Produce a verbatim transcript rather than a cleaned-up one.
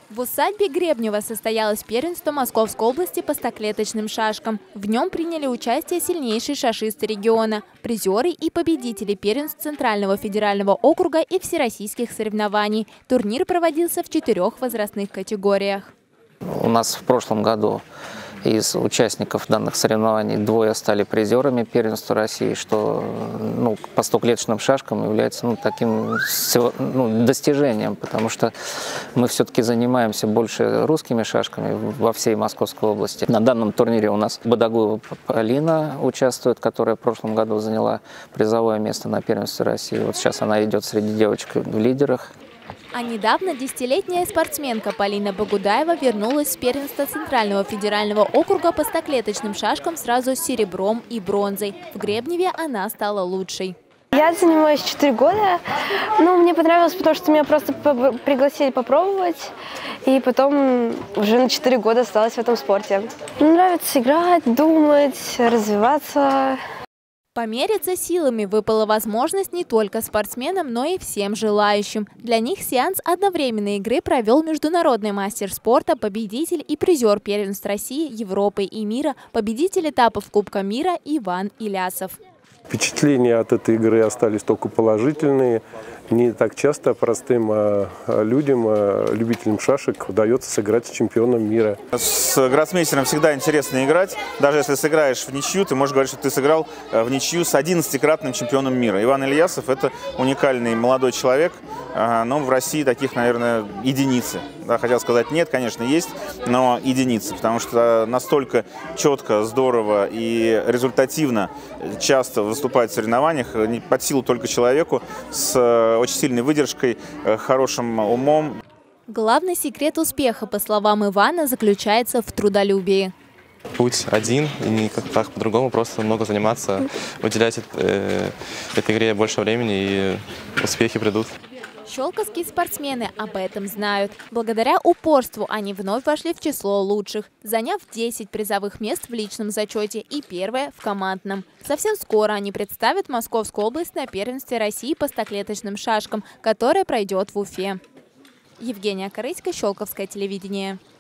В усадьбе Гребнева состоялось первенство Московской области по стоклеточным шашкам. В нем приняли участие сильнейшие шашисты региона, призеры и победители первенств Центрального федерального округа и всероссийских соревнований. Турнир проводился в четырех возрастных категориях. У нас в прошлом году из участников данных соревнований двое стали призерами первенства России, что ну, по стоклеточным шашкам является ну, таким ну, достижением, потому что мы все-таки занимаемся больше русскими шашками во всей Московской области. На данном турнире у нас Бодагуева Полина участвует, которая в прошлом году заняла призовое место на первенстве России. Вот сейчас она идет среди девочек в лидерах. А недавно десятилетняя спортсменка Полина Богудаева вернулась с первенства Центрального федерального округа по стоклеточным шашкам сразу с серебром и бронзой. В Гребневе она стала лучшей. Я занимаюсь четыре года. Ну, мне понравилось, потому что меня просто пригласили попробовать. И потом уже на четыре года осталась в этом спорте. Мне нравится играть, думать, развиваться. Помериться силами выпала возможность не только спортсменам, но и всем желающим. Для них сеанс одновременной игры провел международный мастер спорта, победитель и призер первенств России, Европы и мира, победитель этапов Кубка мира Иван Илясов. Впечатления от этой игры остались только положительные. Не так часто простым людям, любителям шашек, удается сыграть с чемпионом мира. С гроссмейстером всегда интересно играть. Даже если сыграешь в ничью, ты можешь говорить, что ты сыграл в ничью с одиннадцатикратным чемпионом мира. Иван Илясов – это уникальный молодой человек, но в России таких, наверное, единицы. Да, хотел сказать нет, конечно, есть, но единицы, потому что настолько четко, здорово и результативно часто выступать в соревнованиях под силу только человеку с очень сильной выдержкой, хорошим умом. Главный секрет успеха, по словам Ивана, заключается в трудолюбии. Путь один, и никак так по-другому, просто много заниматься, уделять э, этой игре больше времени, и успехи придут. Щелковские спортсмены об этом знают. Благодаря упорству они вновь вошли в число лучших, заняв десять призовых мест в личном зачете и первое в командном. Совсем скоро они представят Московскую область на первенстве России по стоклеточным шашкам, которое пройдет в Уфе. Евгения Корыська, Щелковское телевидение.